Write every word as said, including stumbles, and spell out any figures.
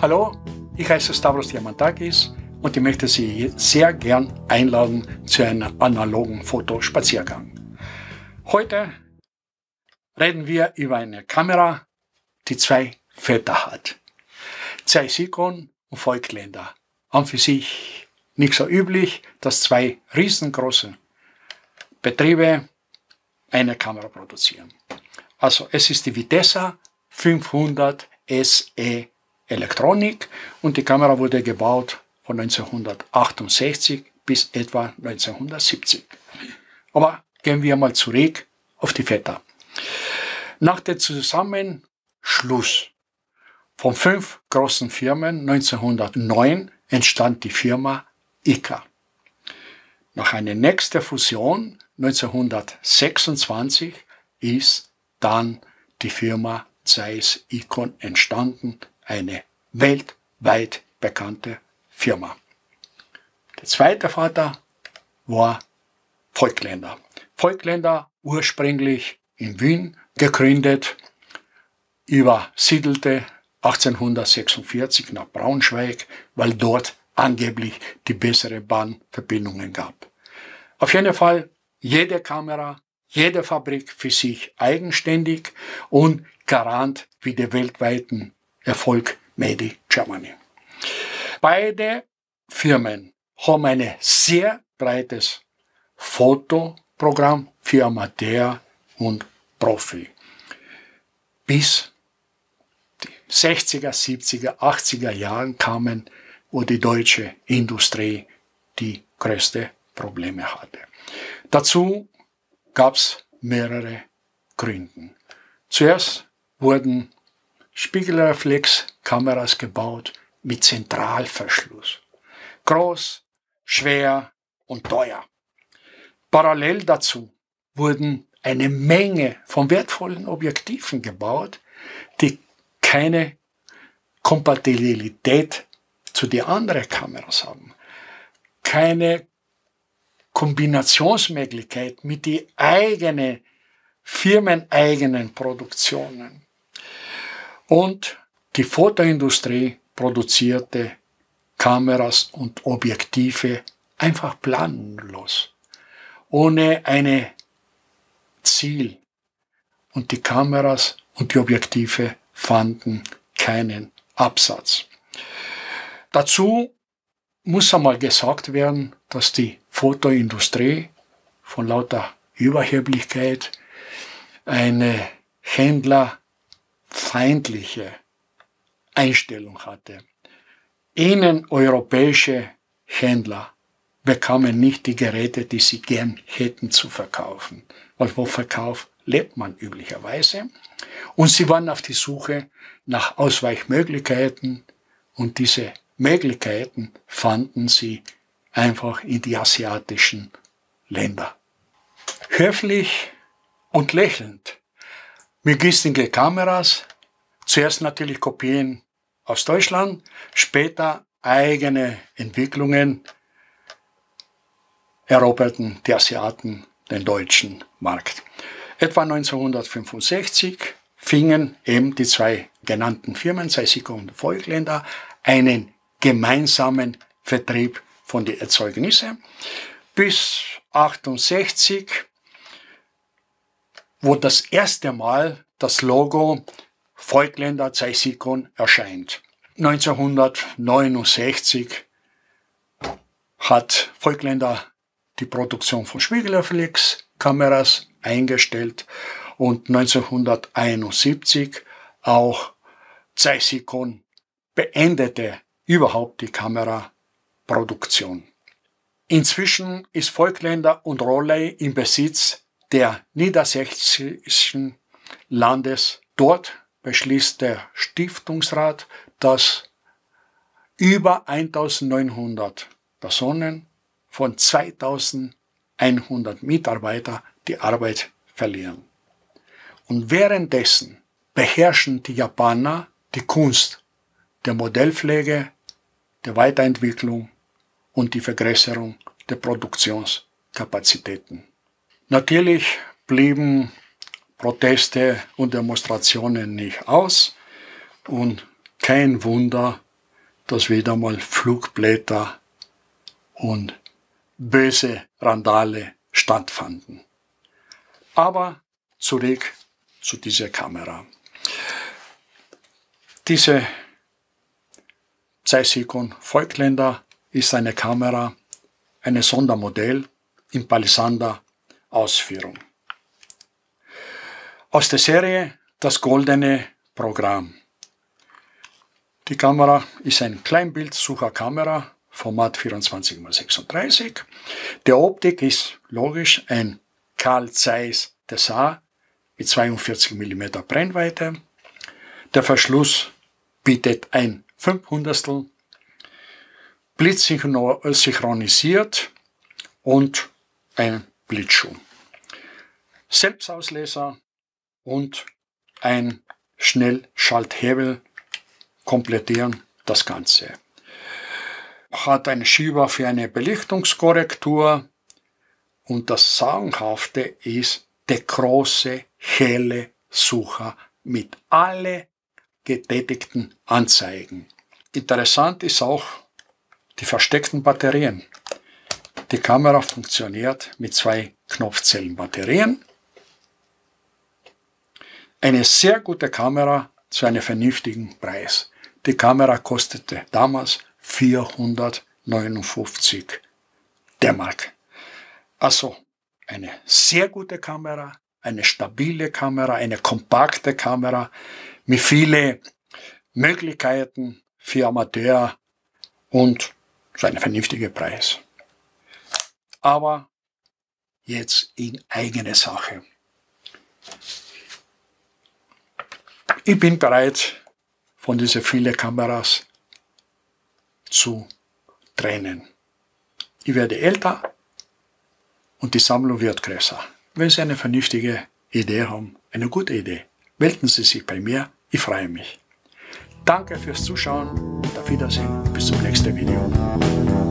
Hallo, ich heiße Stavros Diamantakis und ich möchte Sie sehr gern einladen zu einem analogen Fotospaziergang. Heute reden wir über eine Kamera, die zwei Väter hat. Zeiss-Ikon und Voigtländer. An für sich nicht so üblich, dass zwei riesengroße Betriebe eine Kamera produzieren. Also es ist die Vitessa fünfhundert S E Elektronik und die Kamera wurde gebaut von neunzehnhundertachtundsechzig bis etwa neunzehnhundertsiebzig. Aber gehen wir mal zurück auf die Väter. Nach dem Zusammenschluss von fünf großen Firmen neunzehnhundertneun entstand die Firma I C A. Nach einer nächsten Fusion neunzehnhundertsechsundzwanzig ist dann die Firma Zeiss-Ikon entstanden, eine weltweit bekannte Firma. Der zweite Vater war Voigtländer. Voigtländer ursprünglich in Wien gegründet, übersiedelte achtzehnhundertsechsundvierzig nach Braunschweig, weil dort angeblich die bessere Bahnverbindungen gab. Auf jeden Fall jede Kamera, jede Fabrik für sich eigenständig und Garant für den weltweiten Erfolg Made in Germany. Beide Firmen haben ein sehr breites Fotoprogramm für Amateur und Profi. Bis die sechziger, siebziger, achtziger Jahren kamen, wo die deutsche Industrie die größten Probleme hatte. Dazu gab es mehrere Gründe. Zuerst wurden Spiegelreflexkameras gebaut mit Zentralverschluss. Groß, schwer und teuer. Parallel dazu wurden eine Menge von wertvollen Objektiven gebaut, die keine Kompatibilität zu den anderen Kameras haben. Keine Kombinationsmöglichkeit mit den eigenen, firmeneigenen Produktionen. Und die Fotoindustrie produzierte Kameras und Objektive einfach planlos, ohne ein Ziel. Und die Kameras und die Objektive fanden keinen Absatz. Dazu muss einmal gesagt werden, dass die Fotoindustrie von lauter Überheblichkeit eine händlerfeindliche Einstellung hatte. Ihnen europäische Händler bekamen nicht die Geräte, die sie gern hätten zu verkaufen. Weil vom Verkauf lebt man üblicherweise. Und sie waren auf die Suche nach Ausweichmöglichkeiten und diese Möglichkeiten fanden sie einfach in die asiatischen Länder. Höflich und lächelnd mit günstigen Kameras, zuerst natürlich Kopien aus Deutschland, später eigene Entwicklungen eroberten die Asiaten den deutschen Markt. Etwa neunzehnhundertfünfundsechzig fingen eben die zwei genannten Firmen, Zeiss-Ikon und Voigtländer, einen gemeinsamen Vertrieb von den Erzeugnissen. Bis achtundsechzig, wo das erste Mal das Logo Voigtländer Zeiss-Ikon erscheint. neunzehnhundertneunundsechzig hat Voigtländer die Produktion von Spiegelreflexkameras eingestellt und neunzehnhunderteinundsiebzig auch Zeiss-Ikon beendete überhaupt die Kameraproduktion. Inzwischen ist Voigtländer und Rollei im Besitz der niedersächsischen Landes. Dort beschließt der Stiftungsrat, dass über eintausendneunhundert Personen von zweitausendeinhundert Mitarbeitern die Arbeit verlieren. Und währenddessen beherrschen die Japaner die Kunst der Modellpflege, der Weiterentwicklung und die Vergrößerung der Produktionskapazitäten. Natürlich blieben Proteste und Demonstrationen nicht aus und kein Wunder, dass wieder mal Flugblätter und böse Randale stattfanden. Aber zurück zu dieser Kamera. Diese Zeiss-Ikon Voigtländer ist eine Kamera, ein Sondermodell in Palisander-Ausführung. Aus der Serie das goldene Programm. Die Kamera ist ein Kleinbildsucherkamera, Format vierundzwanzig mal sechsunddreißig. Der Optik ist logisch ein Carl Zeiss Tessar mit zweiundvierzig Millimeter Brennweite. Der Verschluss bietet ein Fünfhundertstel, blitzsynchronisiert und ein Blitzschuh. Selbstausleser und ein Schnellschalthebel komplettieren das Ganze. Hat einen Schieber für eine Belichtungskorrektur und das Sagenhafte ist der große, helle Sucher mit alle getätigten Anzeigen. Interessant ist auch die versteckten Batterien. Die Kamera funktioniert mit zwei Knopfzellenbatterien. Eine sehr gute Kamera zu einem vernünftigen Preis. Die Kamera kostete damals vierhundertneunundfünfzig D-Mark. Also eine sehr gute Kamera, eine stabile Kamera, eine kompakte Kamera mit vielen Möglichkeiten für Amateur und zu einem vernünftigen Preis. Aber jetzt in eigene Sache. Ich bin bereit, von diesen vielen Kameras zu trennen. Ich werde älter und die Sammlung wird größer. Wenn Sie eine vernünftige Idee haben, eine gute Idee, melden Sie sich bei mir. Ich freue mich. Danke fürs Zuschauen und auf Wiedersehen. Bis zum nächsten Video.